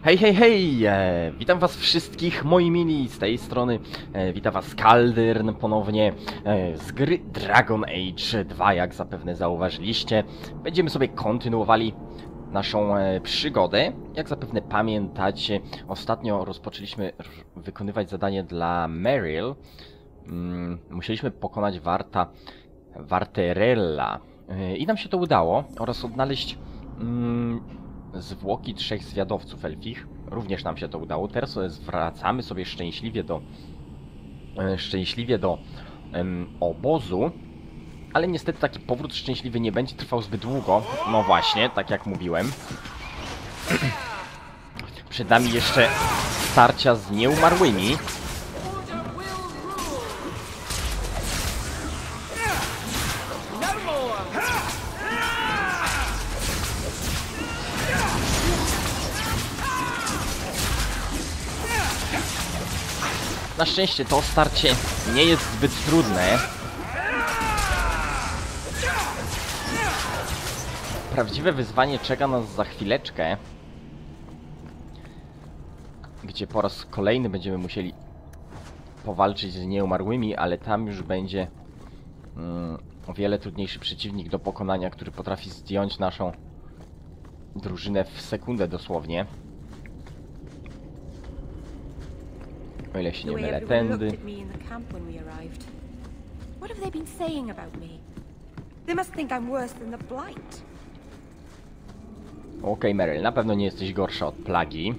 Hej, hej, hej! Witam was wszystkich, moi mili, z tej strony. Witam was Kaldyrn ponownie z gry Dragon Age 2, jak zapewne zauważyliście. Będziemy sobie kontynuowali naszą przygodę. Jak zapewne pamiętacie, ostatnio rozpoczęliśmy wykonywać zadanie dla Meryl. Musieliśmy pokonać Warterella. I nam się to udało, oraz odnaleźć zwłoki 3 zwiadowców elfich. Również nam się to udało. Teraz wracamy sobie szczęśliwie do obozu. Ale niestety taki powrót szczęśliwy nie będzie trwał zbyt długo. No właśnie, tak jak mówiłem. Przed nami jeszcze starcia z nieumarłymi. Na szczęście to starcie nie jest zbyt trudne. Prawdziwe wyzwanie czeka nas za chwileczkę, gdzie po raz kolejny będziemy musieli powalczyć z nieumarłymi, ale tam już będzie o wiele trudniejszy przeciwnik do pokonania, który potrafi zdjąć naszą drużynę w sekundę dosłownie. O ile się nie mylę, tędy. Okej, Meryl, na pewno nie jesteś gorsza od plagi.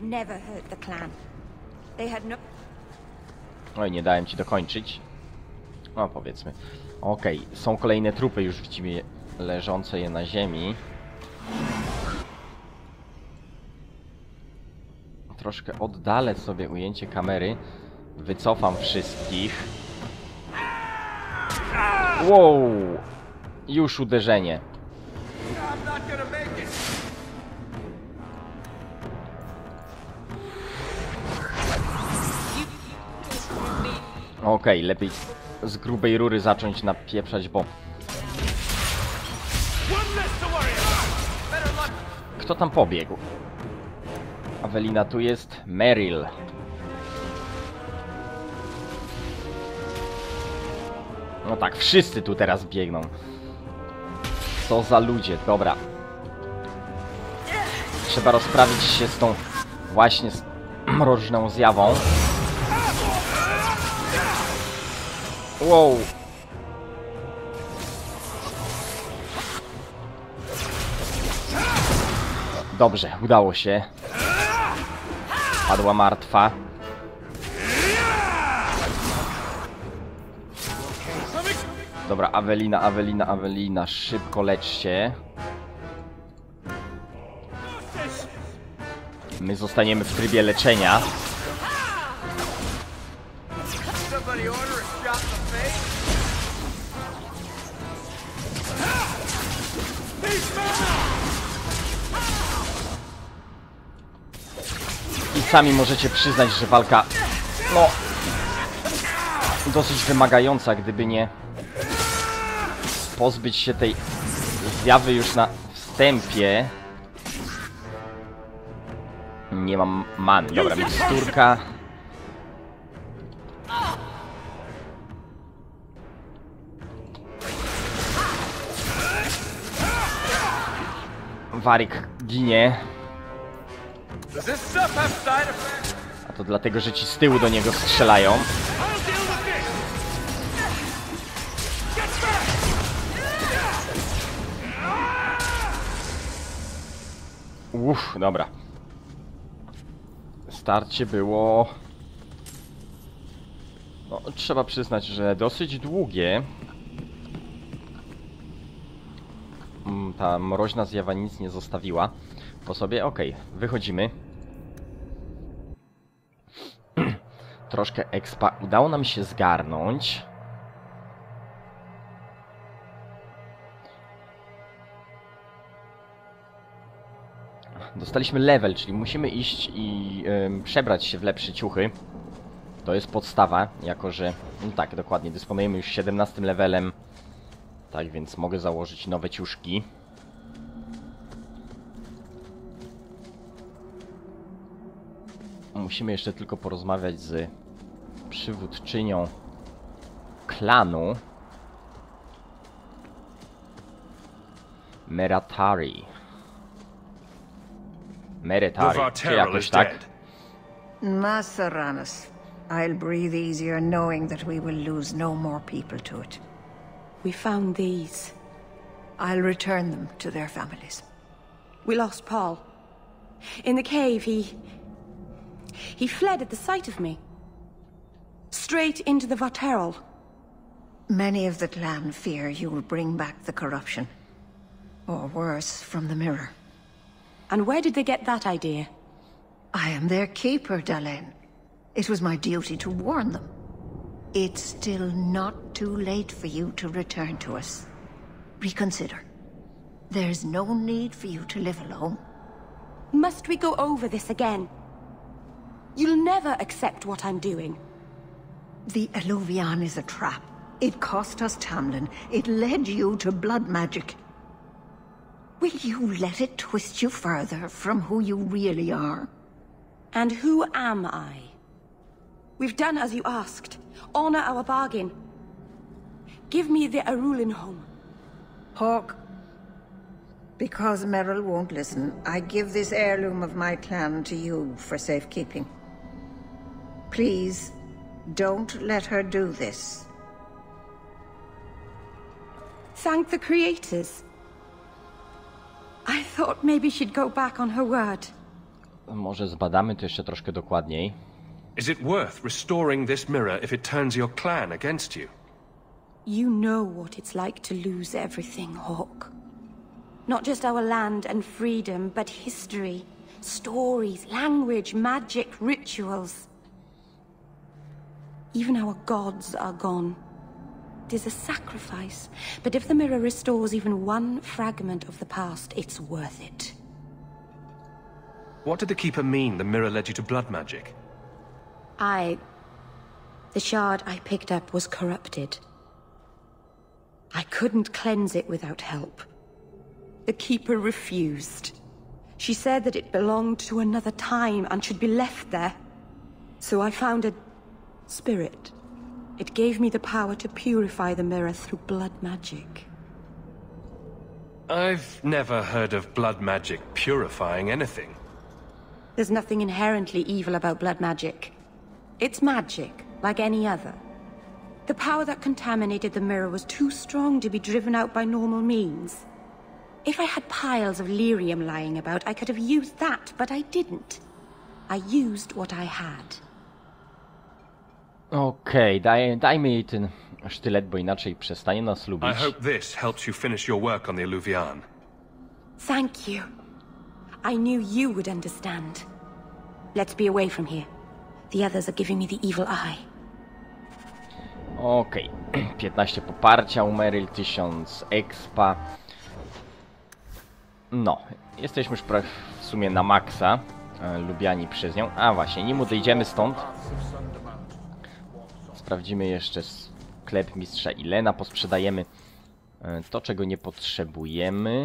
Oj, nie dałem ci dokończyć. No, powiedzmy. Okej, są kolejne trupy już właściwie leżące je na ziemi. Troszkę oddalę sobie ujęcie kamery. Wycofam wszystkich. Wow! Już uderzenie. Okej, lepiej z grubej rury zacząć napieprzać, bo... Kto tam pobiegł? Awelina, tu jest Meryl. No tak, wszyscy tu teraz biegną. Co za ludzie, dobra. Trzeba rozprawić się z tą właśnie mroczną zjawą. Wow. Dobrze, udało się. Padła martwa. Dobra, Awelina, szybko lecz się. My zostaniemy w trybie leczenia. I sami możecie przyznać, że walka, no, dosyć wymagająca, gdyby nie pozbyć się tej zjawy już na wstępie. Nie mam man. Dobra, miksturka. Warik ginie. A to dlatego, że ci z tyłu do niego strzelają. Uff, dobra. Starcie było... No, trzeba przyznać, że dosyć długie. Ta mroźna zjawa nic nie zostawiła po sobie. Okej, wychodzimy. Troszkę expa udało nam się zgarnąć. Dostaliśmy level, czyli musimy iść i przebrać się w lepsze ciuchy. To jest podstawa, jako że... No tak, dokładnie, dysponujemy już 17 levelem. Tak więc mogę założyć nowe ciuszki. Musimy jeszcze tylko porozmawiać z przywódczynią klanu Meretari. Czy jakoś tak? Masaranas. I'll breathe easier knowing that we will lose no more people to it. We found these. I'll return them to their families. We lost Paul. In the cave, he fled at the sight of me. Straight into the Vaterol. Many of the clan fear you will bring back the corruption. Or worse, from the mirror. And where did they get that idea? I am their keeper, Dalen. It was my duty to warn them. It's still not too late for you to return to us. Reconsider. There's no need for you to live alone. Must we go over this again? You'll never accept what I'm doing. The Eluvian is a trap. It cost us Tamlin. It led you to blood magic. Will you let it twist you further from who you really are? And who am I? We've done as you asked. Honor our bargain. Give me the Arulin home. Hawk, because Merrill won't listen, I give this heirloom of my clan to you for safekeeping. Please, don't let her do this. Thank the creators. I thought maybe she'd go back on her word. Może zbadamy to jeszcze troszkę dokładniej. Is it worth restoring this mirror if it turns your clan against you? You know what it's like to lose everything, Hawk. Not just our land and freedom, but history, stories, language, magic, rituals. Even our gods are gone. It is a sacrifice, but if the mirror restores even one fragment of the past, it's worth it. What did the Keeper mean the mirror led you to blood magic? The shard I picked up was corrupted. I couldn't cleanse it without help. The Keeper refused. She said that it belonged to another time and should be left there. So I found a spirit. It gave me the power to purify the mirror through blood magic. I've never heard of blood magic purifying anything. There's nothing inherently evil about blood magic. It's magic, like any other. The power that contaminated the mirror was too strong to be driven out by normal means. If I had piles of lyrium lying about, I could have used that, but I didn't. I used what I had. Okej, dajmy jej ten sztylet, bo inaczej przestanie nas lubić. I hope this helps you finish your work on the Eluvian. Thank you. I knew you would understand. Let's be away from here. The others are giving me the evil eye. Okej, 15 poparcia u Meryl, 1000 expa. No, jesteśmy już w sumie na maksa, lubiani przez nią. A właśnie, nim odejdziemy stąd, sprawdzimy jeszcze sklep mistrza Ilena, posprzedajemy to, czego nie potrzebujemy.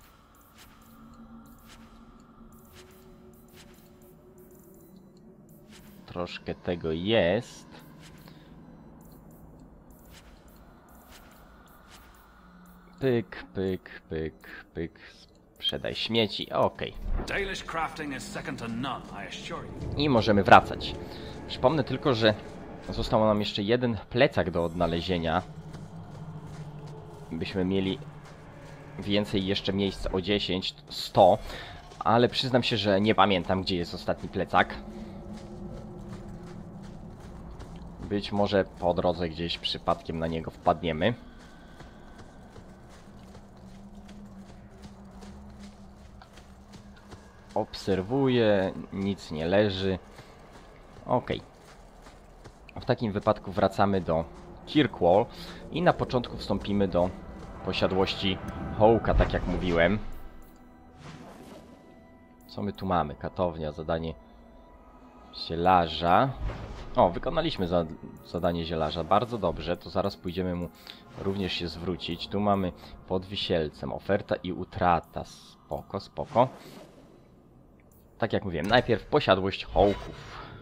Troszkę tego jest. Pyk, pyk, pyk, pyk. Sprzedaj śmieci. Okej. I możemy wracać. Przypomnę tylko, że został nam jeszcze jeden plecak do odnalezienia. Byśmy mieli więcej jeszcze miejsc o 10, 100. Ale przyznam się, że nie pamiętam, gdzie jest ostatni plecak. Być może po drodze gdzieś przypadkiem na niego wpadniemy. Obserwuję, nic nie leży. Ok. W takim wypadku wracamy do Kirkwall i na początku wstąpimy do posiadłości Hawka, tak jak mówiłem. Co my tu mamy? Katownia, zadanie zielarza. O, wykonaliśmy zadanie zielarza. Bardzo dobrze, to zaraz pójdziemy mu również się zwrócić. Tu mamy pod Wisielcem oferta i utrata. Spoko, spoko. Tak jak mówiłem, najpierw posiadłość Hawków.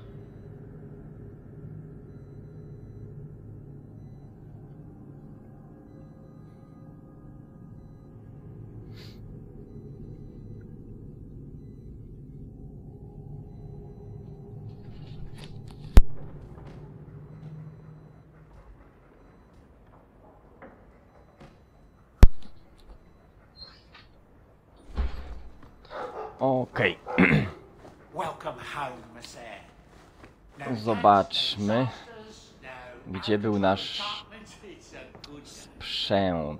Okej. Welcome home, Miss Eyre. No Zobaczmy, disasters, no gdzie był nasz apartments. It's a good sprzęt.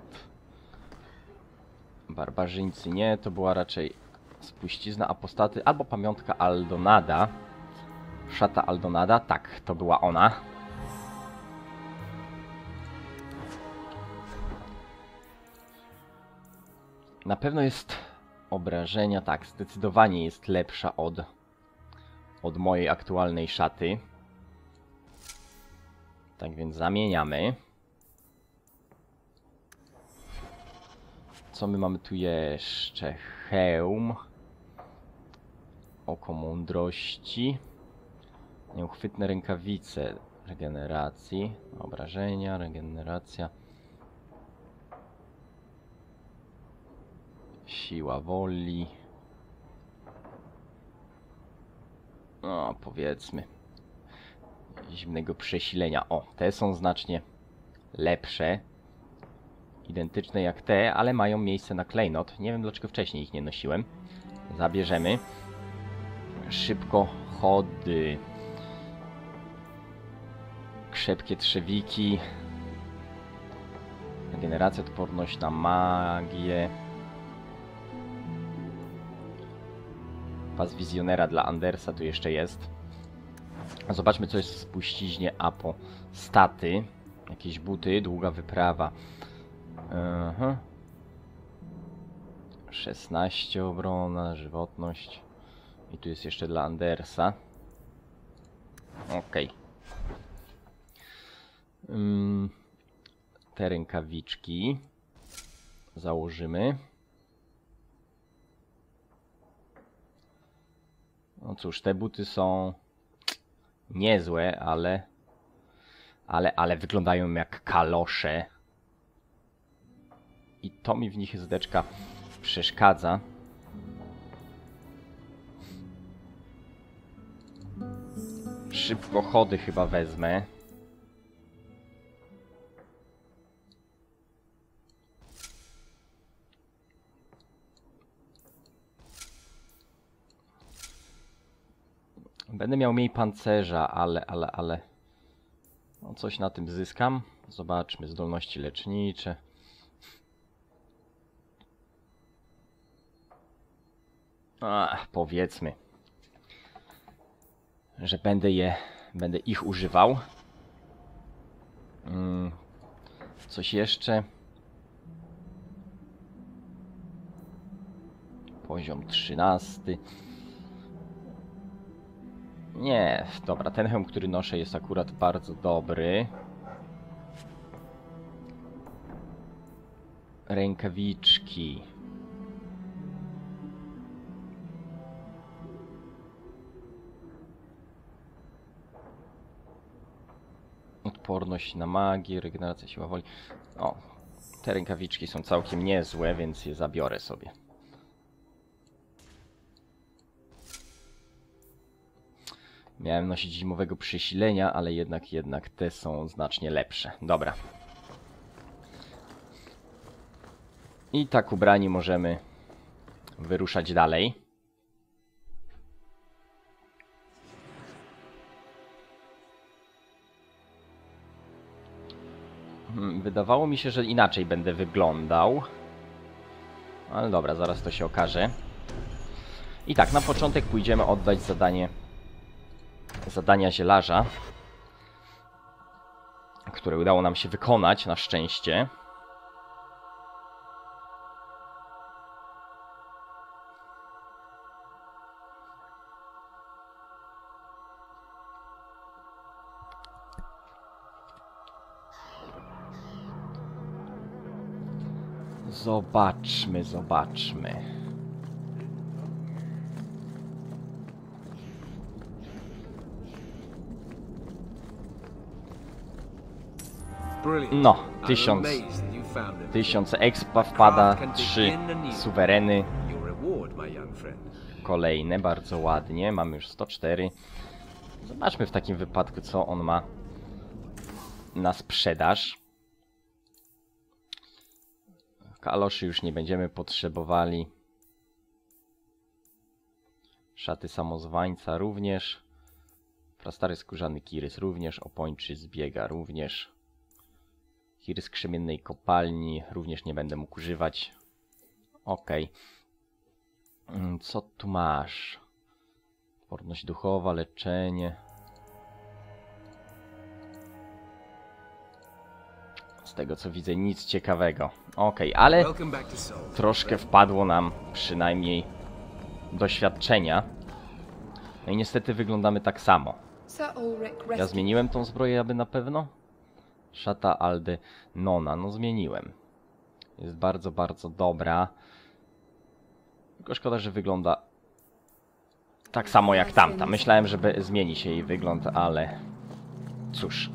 Barbarzyńcy nie, to była raczej spuścizna apostaty albo pamiątka Aldonada. Szata Aldonada, tak, to była ona. Na pewno jest obrażenia, tak, zdecydowanie jest lepsza od mojej aktualnej szaty. Tak więc zamieniamy. Co my mamy tu jeszcze? Hełm. Oko mądrości. Nieuchwytne rękawice regeneracji. Obrażenia, regeneracja. Siła woli. No, powiedzmy. Zimnego przesilenia. O, te są znacznie lepsze. Identyczne jak te, ale mają miejsce na klejnot. Nie wiem dlaczego wcześniej ich nie nosiłem. Zabierzemy. Szybko chody. Krzepkie trzewiki. Regeneracja, odporność na magię. Pas wizjonera dla Andersa tu jeszcze jest. Zobaczmy co jest w spuściźnie apostaty. Jakieś buty, długa wyprawa. 16 obrona, żywotność. I tu jest jeszcze dla Andersa. Okej. Te rękawiczki założymy. No cóż, te buty są niezłe, ale wyglądają jak kalosze. I to mi w nich zdeczka przeszkadza. Szybko chody chyba wezmę. Będę miał mniej pancerza, ale... No coś na tym zyskam. Zobaczmy, zdolności lecznicze. Powiedzmy, że będę ich używał. Coś jeszcze? Poziom 13. Nie, dobra, ten hełm, który noszę jest akurat bardzo dobry. Rękawiczki. Odporność na magię, regeneracja siła woli. O, te rękawiczki są całkiem niezłe, więc je zabiorę sobie. Miałem nosić zimowego przesilenia, ale jednak te są znacznie lepsze. Dobra. I tak ubrani możemy wyruszać dalej. Wydawało mi się, że inaczej będę wyglądał. Ale dobra, zaraz to się okaże. I tak, na początek pójdziemy oddać zadania zielarza, które udało nam się wykonać, na szczęście. Zobaczmy. No, 1000 expa wpada, 3 suwereny. Kolejne, bardzo ładnie, mamy już 104. Zobaczmy w takim wypadku, co on ma na sprzedaż. Kaloszy już nie będziemy potrzebowali. Szaty samozwańca również. Prastary skórzany kirys również. Opończy zbiega również. Kirys krzemiennej kopalni również nie będę mógł używać. Okej. Co tu masz? Odporność duchowa, leczenie. Z tego co widzę nic ciekawego. Okej, ale troszkę wpadło nam przynajmniej doświadczenia. No i niestety wyglądamy tak samo. Ja zmieniłem tą zbroję aby na pewno? Szata Aldy Nona, no zmieniłem. Jest bardzo, bardzo dobra. Tylko szkoda, że wygląda tak samo jak tamta. Myślałem, że zmieni się jej wygląd, ale cóż.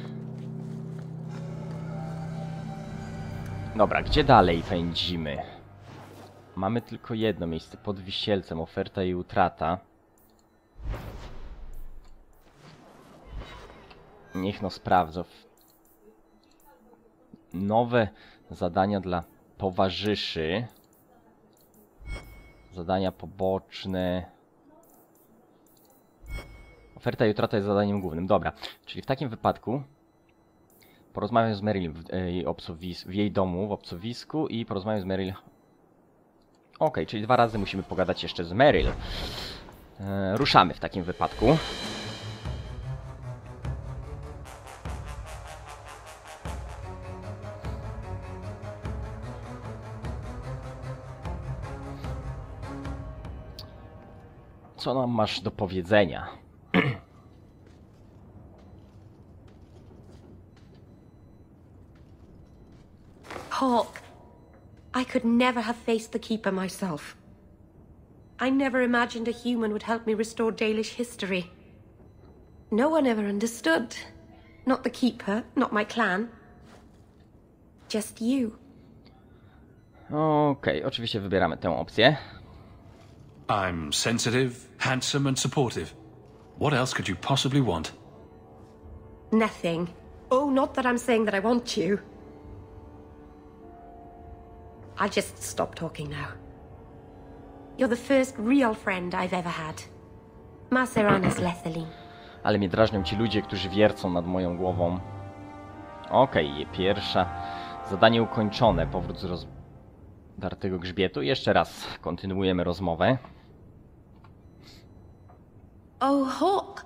Dobra, gdzie dalej pędzimy? Mamy tylko jedno miejsce pod Wisielcem. Oferta i utrata. Niech no sprawdzę. Nowe zadania dla towarzyszy. Zadania poboczne. Oferta i utrata jest zadaniem głównym. Dobra, czyli w takim wypadku porozmawiam z Meryl w jej domu, w obcowisku i porozmawiam z Meryl. Okej, czyli 2 razy musimy pogadać jeszcze z Meryl. Ruszamy w takim wypadku. Co nam masz do powiedzenia? Hawk, I could never have faced the Keeper myself. I never imagined a human would help me restore Dalish history. No one ever understood. Not the Keeper, not my clan. Just you. Okej, oczywiście wybieramy tę opcję. I'm sensitive, handsome and supportive. What else could you possibly want? Nothing. Oh, not that I'm saying that I want you. I'll just stop talking now. You're the first real friend I've ever had. Maserana's Lethaline. Ale mnie drażnią ci ludzie, którzy wiercą nad moją głową. Okej, pierwsza. Zadanie ukończone. Powrót z rozdartego grzbietu. Jeszcze raz kontynuujemy rozmowę. Oh, Hawk.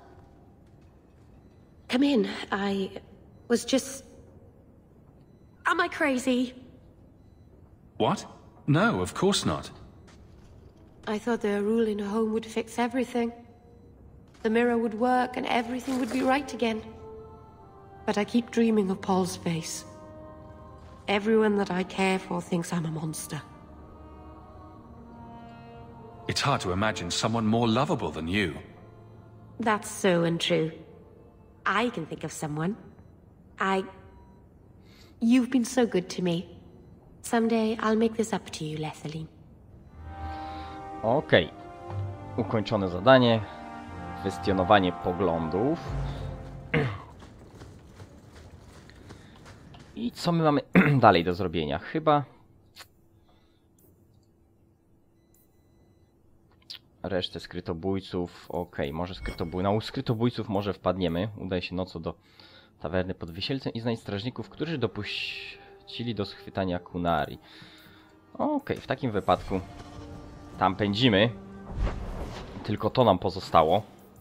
Come in. I was just... Am I crazy? What? No, of course not. I thought the rule in a home would fix everything. The mirror would work and everything would be right again. But I keep dreaming of Paul's face. Everyone that I care for thinks I'm a monster. It's hard to imagine someone more lovable than you. That's so untrue. I can think of someone. You've been so good to me. Someday I'll make this up to you, Lethaline. Okej. Ukończone zadanie. Kwestionowanie poglądów. I co my mamy dalej do zrobienia? Chyba... Resztę skrytobójców. Okej, może na skrytobójców może wpadniemy. Udaje się nocą do tawerny pod Wisielcem i znajdź strażników, którzy dopuścili do schwytania Kunari. Okej, w takim wypadku tam pędzimy. Tylko to nam pozostało.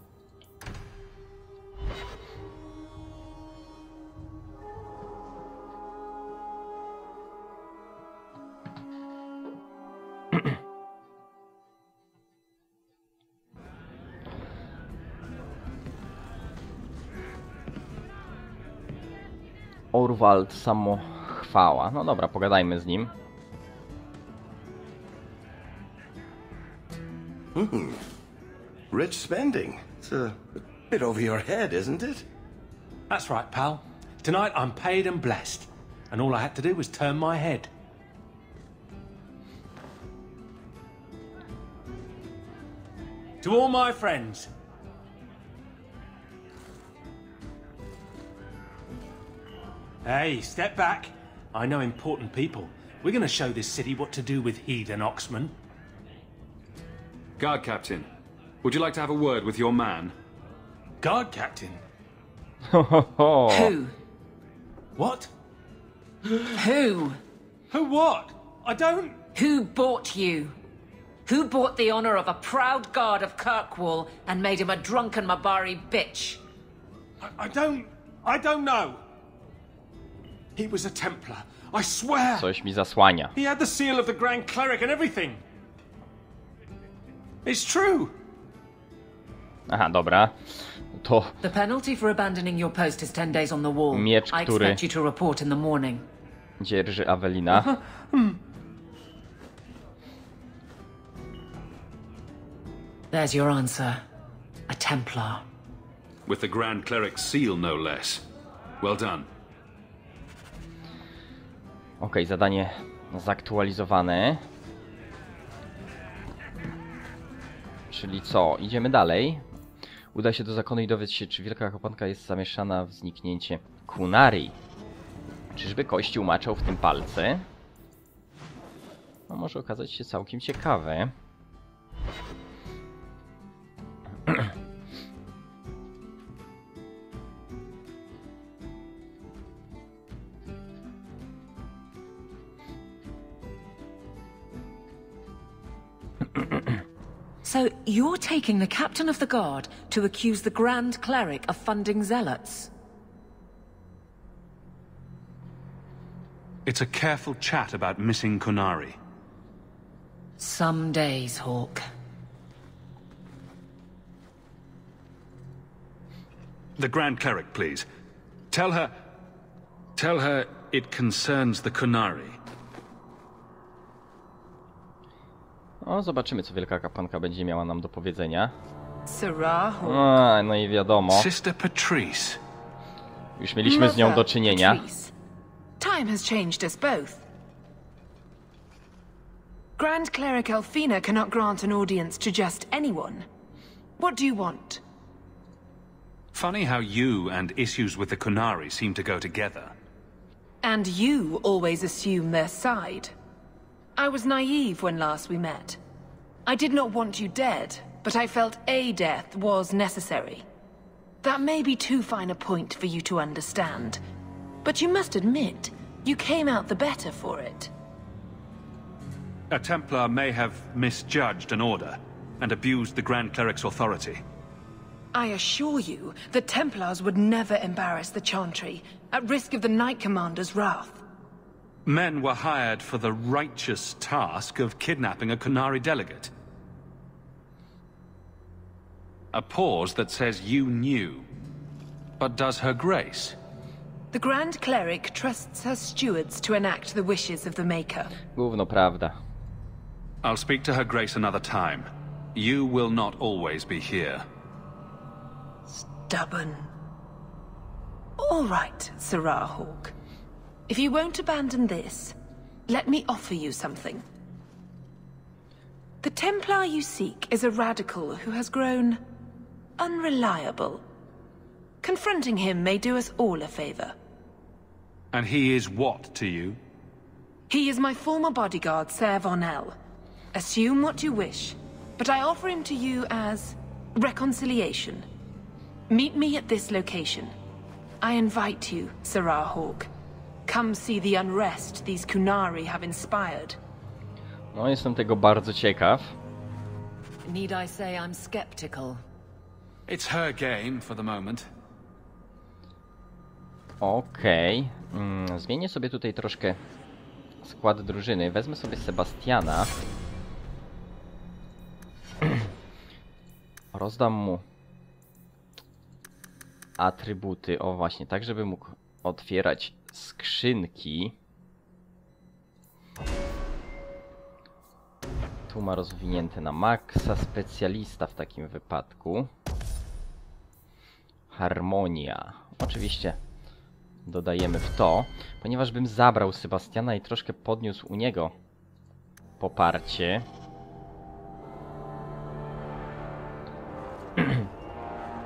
Orwald samochwała. No dobra, pogadajmy z nim. Rich spending. It's a bit over your head, isn't it? That's right, pal. Tonight I'm paid and blessed. And all I had to do was turn my head. To all my friends. Hey, step back. I know important people. We're gonna show this city what to do with heathen Oxman. Guard captain, Would you like to have a word with your man? Guard captain. Ho, ho, ho. Who? What? Who? Who what? I don't... Who bought you? Who bought the honor of a proud guard of Kirkwall and made him a drunken Mabari bitch? I don't know. He was a Templar. I swear. Coś mi zasłania. He had the seal of the Grand Cleric and everything. It's true. Aha, dobra. To The penalty for abandoning your post is 10 days on the wall. Miecz, I który- expect you to report in the morning. dzierży Awelina. There's your answer. A Templar. With the Grand Cleric's seal, no less. Well done. Okej, zadanie zaktualizowane. Czyli co? Idziemy dalej. Uda się do zakonu i dowiedz się, czy Wielka Kapłanka jest zamieszana w zniknięcie Qunari. Czyżby Kościół maczał w tym palce? No może okazać się całkiem ciekawe. So you're taking the captain of the guard to accuse the Grand Cleric of funding zealots? It's a careful chat about missing Qunari. Some days, Hawk. The Grand Cleric, please. Tell her it concerns the Qunari. O, zobaczymy, co Wielka Kapłanka będzie miała nam do powiedzenia. Sarah Hawk. A, no i wiadomo, Sister Patrice. już mieliśmy z nią do czynienia. Patrice. Time has changed us both. Grand Cleric Elfina cannot grant an audience to just anyone. What do you want? Funny how you and issues with the Qunari seem to go together. And you always assume their side. I was naive when last we met. I did not want you dead, but I felt a death was necessary. That may be too fine a point for you to understand, but you must admit, you came out the better for it. A Templar may have misjudged an order and abused the Grand Cleric's authority. I assure you, the Templars would never embarrass the Chantry, at risk of the Knight Commander's wrath. Men were hired for the righteous task of kidnapping a Qunari delegate. A pause that says you knew. But does her grace? The Grand Cleric trusts her stewards to enact the wishes of the Maker. Gówno prawda. I'll speak to her grace another time. You will not always be here. Stubborn. All right, Sarah Hawk. If you won't abandon this, let me offer you something. The Templar you seek is a radical who has grown unreliable. Confronting him may do us all a favor. And he is what to you? He is my former bodyguard, Ser Von El. Assume what you wish, but I offer him to you as reconciliation. Meet me at this location. I invite you, Sarah Hawk. Come see the unrest these Qunari have inspired. No, jestem tego bardzo ciekaw. Need I say I'm skeptical? It's her game for the moment. Okej. Zmienię sobie tutaj troszkę skład drużyny. Wezmę sobie Sebastiana. Rozdam mu atrybuty. O właśnie, tak żeby mógł otwierać skrzynki. Tu ma rozwinięte na maksa. Specjalista w takim wypadku. Harmonia. Oczywiście dodajemy w to, ponieważ bym zabrał Sebastiana i troszkę podniósł u niego poparcie.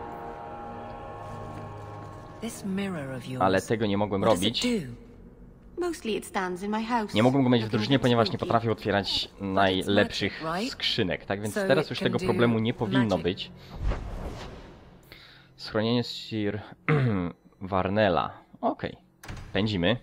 This mirror of yours. Ale tego nie mogłem What does it robić. do? Nie mogłem go mieć w drużynie, ponieważ nie potrafię otwierać najlepszych skrzynek. Tak więc teraz już tego problemu nie powinno być. Schronienie Sir Varnella. Okej. Pędzimy.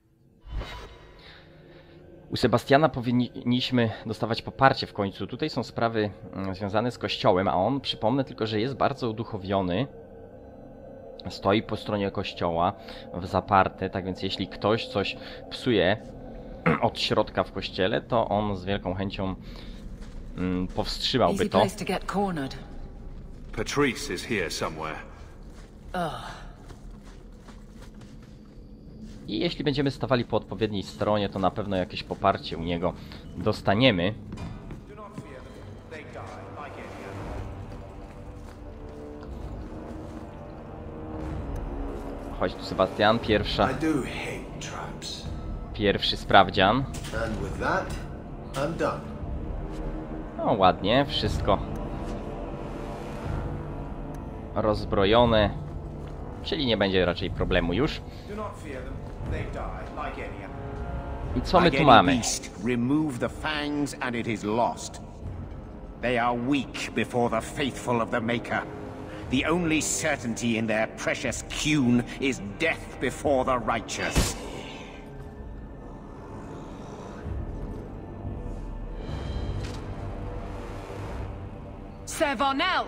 U Sebastiana powinniśmy dostawać poparcie w końcu. Tutaj są sprawy związane z kościołem, a on, przypomnę tylko, że jest bardzo uduchowiony. Stoi po stronie kościoła w zaparte, tak więc jeśli ktoś coś psuje od środka w kościele, to on z wielką chęcią powstrzymałby to. Patrice is here somewhere. I jeśli będziemy stawali po odpowiedniej stronie, to na pewno jakieś poparcie u niego dostaniemy. Chodź tu, Sebastian, pierwszy sprawdzian. No ładnie, wszystko rozbrojone, czyli nie będzie raczej problemu już. I co my tu mamy? Remove the fangs and it is lost. They are weak before the faithful of the Maker. The only certainty in their precious Qun is death before the righteous. Sir Varnell!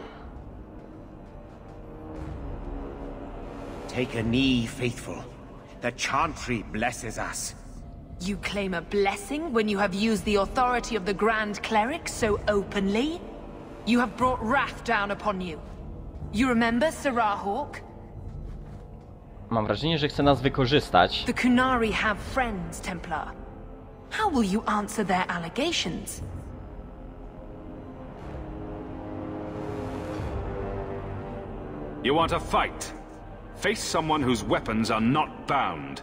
Take a knee, faithful. The Chantry blesses us. You claim a blessing when you have used the authority of the Grand Cleric so openly? You have brought wrath down upon you. You remember Serah Hawk? Mam wrażenie, że chce nas wykorzystać. The Qunari have friends, Templar. How will you answer their allegations? You want a fight? Face someone whose weapons are not bound.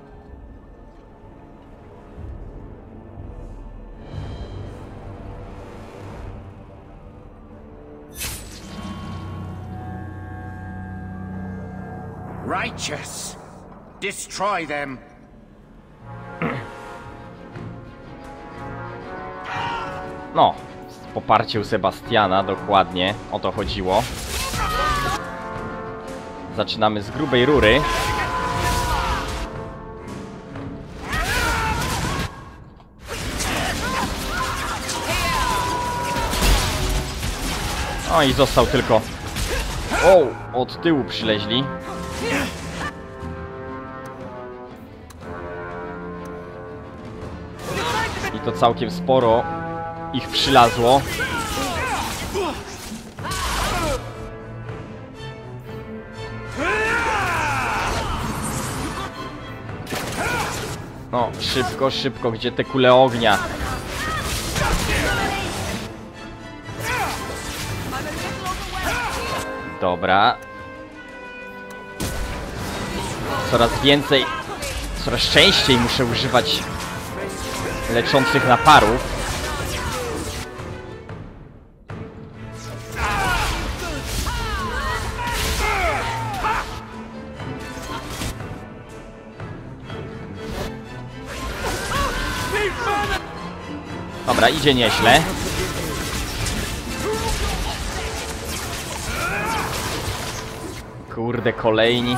Righteous! Destroy them! No, poparcie u Sebastiana, dokładnie o to chodziło. Zaczynamy z grubej rury. O, i został tylko... O, od tyłu przyleźli. I to całkiem sporo ich przylazło. No, szybko, szybko, gdzie te kule ognia? Dobra. Coraz więcej, coraz częściej muszę używać leczących naparów. Dobra, idzie nieźle. Kurde, kolejni.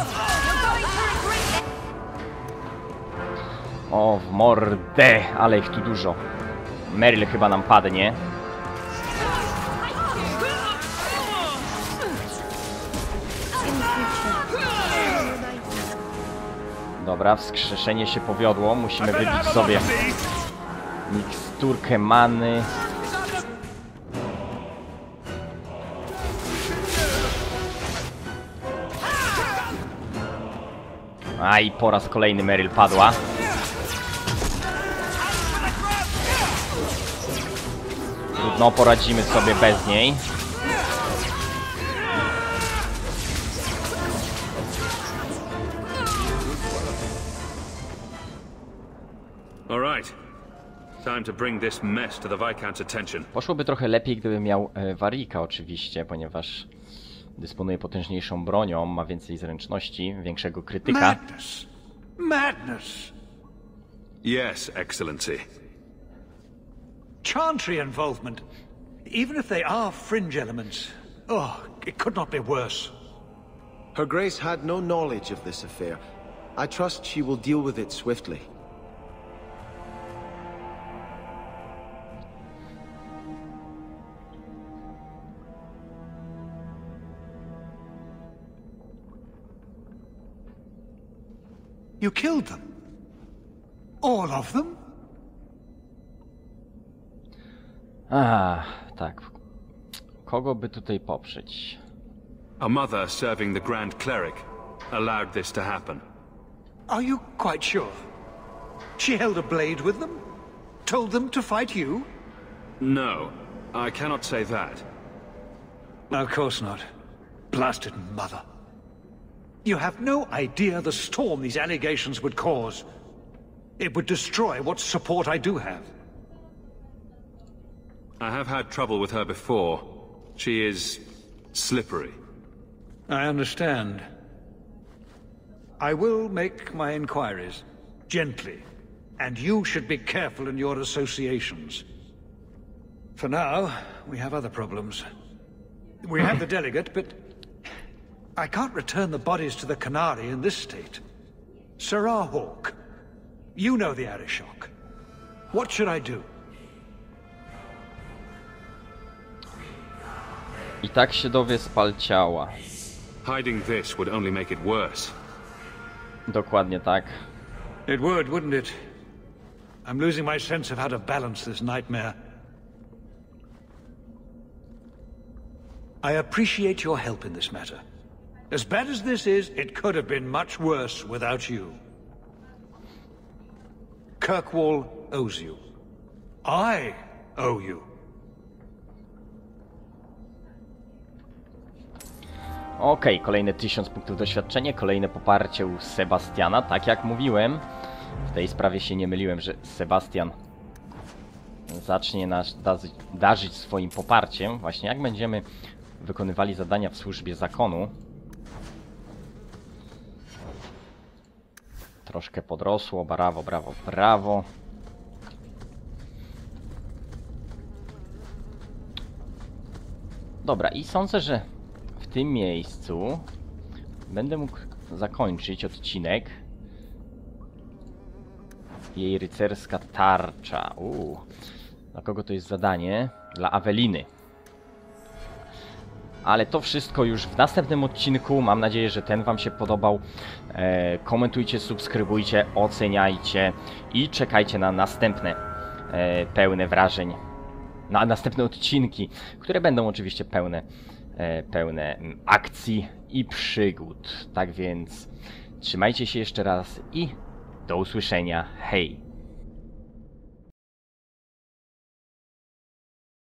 O, w mordę, ale ich tu dużo. Meryl chyba nam padnie. Dobra, wskrzeszenie się powiodło. Musimy wybić sobie miksturkę many. A i po raz kolejny Meryl padła. Trudno, poradzimy sobie bez niej. Poszłoby trochę lepiej, gdybym miał Warwicka oczywiście, ponieważ dysponuje potężniejszą bronią, ma więcej zręczności, większego krytyka. Madness. Madness. Yes, Excellency. Chantry involvement. Even if they are fringe elements, it could not be worse. Her Grace had no knowledge of this affair. I trust she will deal with it swiftly. You killed them? All of them? Tak. Kogo by tutaj poprzeć? A mother serving the Grand Cleric allowed this to happen. Are you quite sure? She held a blade with them? Told them to fight you? No, I cannot say that. Of course not. Blasted mother. You have no idea the storm these allegations would cause. It would destroy what support I do have. I have had trouble with her before. She is slippery. I understand. I will make my inquiries, gently, and you should be careful in your associations. For now, we have other problems. We have the delegate, but I can't return the bodies to the Canary in this state. Serah Hawke, you know the Arishok. What should I do? I tak się dowie spal ciała. Hiding this would only make it worse. Dokładnie tak. It would, wouldn't it? I'm losing my sense of how to balance this nightmare. I appreciate your help in this matter. As bad as this is, it could have been much worse without you. Kirkwall owes you. I owe you. Okej, kolejne 1000 punktów doświadczenia, kolejne poparcie u Sebastiana. Tak jak mówiłem, w tej sprawie się nie myliłem, że Sebastian zacznie nas darzyć swoim poparciem. Właśnie jak będziemy wykonywali zadania w służbie zakonu. Troszkę podrosło, brawo, brawo, brawo. Dobra, i sądzę, że w tym miejscu będę mógł zakończyć odcinek. Jej rycerska tarcza. Dla kogo to jest zadanie? Dla Aweliny. Ale to wszystko już w następnym odcinku. Mam nadzieję, że ten wam się podobał. Komentujcie, subskrybujcie, oceniajcie i czekajcie na następne pełne wrażeń. Na następne odcinki, które będą oczywiście pełne akcji i przygód. Tak więc trzymajcie się jeszcze raz i do usłyszenia. Hej!